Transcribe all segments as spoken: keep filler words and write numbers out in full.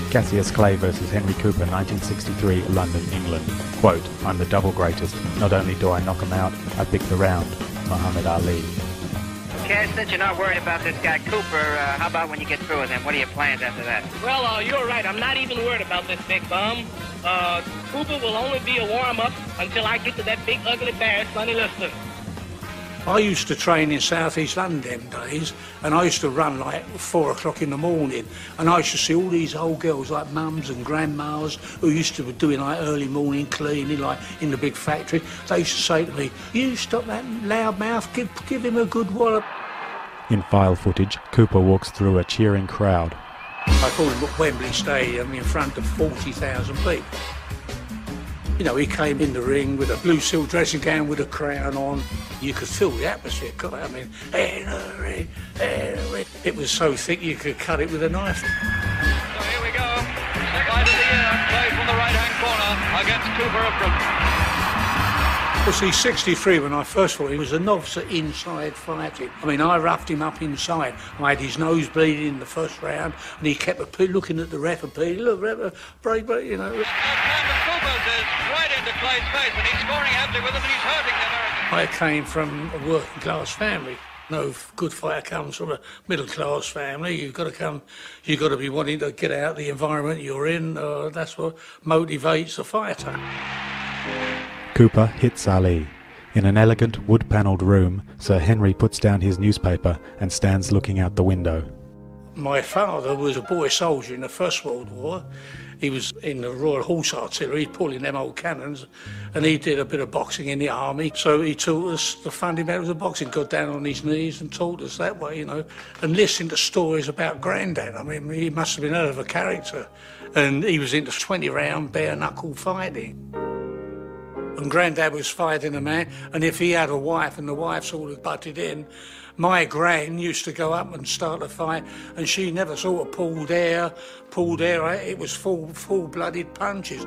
Cassius Clay versus Henry Cooper, nineteen sixty-three, London, England. Quote, "I'm the double greatest. Not only do I knock him out, I pick the round. Muhammad Ali." Cass, since you're not worried about this guy Cooper, uh, how about when you get through with him? What are your plans after that? Well, uh, you're right. I'm not even worried about this big bum. Uh, Cooper will only be a warm-up until I get to that big ugly bear, Sonny Liston. I used to train in South East London them days, and I used to run like four o'clock in the morning, and I used to see all these old girls like mums and grandmas who used to be doing like early morning cleaning, like in the big factory. They used to say to me, "You stop that loud mouth, give, give him a good wallop." In file footage, Cooper walks through a cheering crowd. I called him at Wembley Stadium in front of forty thousand people. You know, he came in the ring with a blue silk dressing gown with a crown on. You could feel the atmosphere. I mean, Henry, Henry. It was so thick you could cut it with a knife. So here we go. Second fight of the year, played from the right-hand corner against Cooper of Britain. Well, see, sixty-three, when I first fought, he was a novice at inside fighting. I mean, I roughed him up inside. I had his nose bleeding in the first round, and he kept looking at the ref and pleading, "Look, ref, break, break," you know. Cooper's is right into Clay's face, and he's scoring heavily with him, and he's hurting the American. I came from a working-class family. No good fighter comes from a middle-class family. You've got to come, you've got to be wanting to get out of the environment you're in. Uh, that's what motivates a fighter. Cooper hits Ali. In an elegant wood-panelled room, Sir Henry puts down his newspaper and stands looking out the window. My father was a boy soldier in the First World War. He was in the Royal Horse Artillery, pulling them old cannons, and he did a bit of boxing in the army. So he taught us the fundamentals of boxing, got down on his knees and taught us that way, you know, and listened to stories about Grandad. I mean, he must have been out of a character. And he was into twenty-round bare-knuckle fighting. And Grandad was fighting a man, and if he had a wife and the wife sort of butted in, my gran used to go up and start a fight, and she never sort of pulled air, pulled air, it was full, full-blooded punches.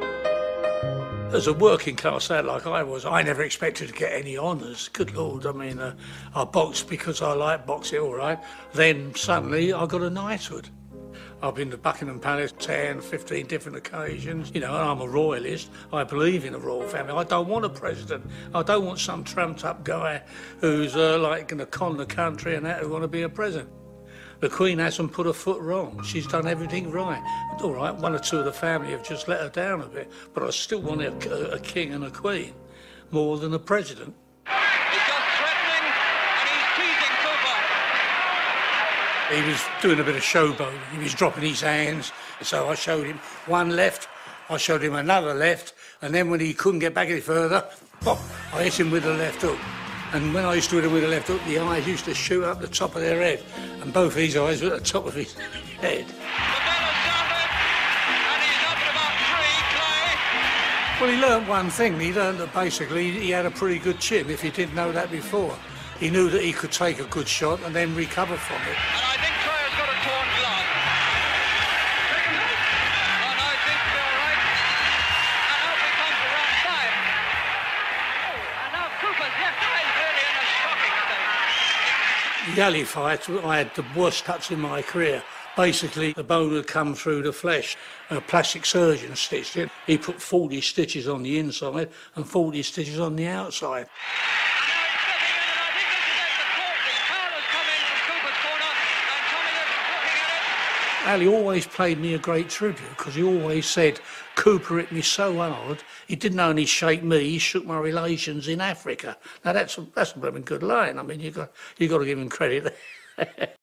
As a working class lad like I was, I never expected to get any honours. Good Lord, I mean, uh, I boxed because I like boxing, all right. Then suddenly I got a knighthood. I've been to Buckingham Palace ten, fifteen different occasions. You know, and I'm a royalist. I believe in a royal family. I don't want a president. I don't want some trumped-up guy who's uh, like going to con the country and that who want to be a president. The Queen hasn't put a foot wrong. She's done everything right. All right, one or two of the family have just let her down a bit, but I still want a, a king and a queen more than a president. He was doing a bit of showboating. He was dropping his hands. So I showed him one left, I showed him another left, and then when he couldn't get back any further, pop, I hit him with the left hook. And when I used to hit him with the left hook, the eyes used to shoot up the top of their head. And both his eyes were at the top of his head. The bell has sounded, and he's up at about three, Clay. Well, he learned one thing. He learned that basically he had a pretty good chin, if he didn't know that before. He knew that he could take a good shot and then recover from it. And I think Clay has got a torn glove. And I think they're all right. And out he comes to round five. Oh, and now Cooper's left eye is really in a shocking state. The Ali fight, I had the worst cuts in my career. Basically, the bone had come through the flesh. A plastic surgeon stitched it. He put forty stitches on the inside and forty stitches on the outside. Ali always played me a great tribute because he always said, Cooper hit me so hard, he didn't only shake me, he shook my relations in Africa. Now that's a, that's a blooming good line. I mean, you got you got to give him credit there.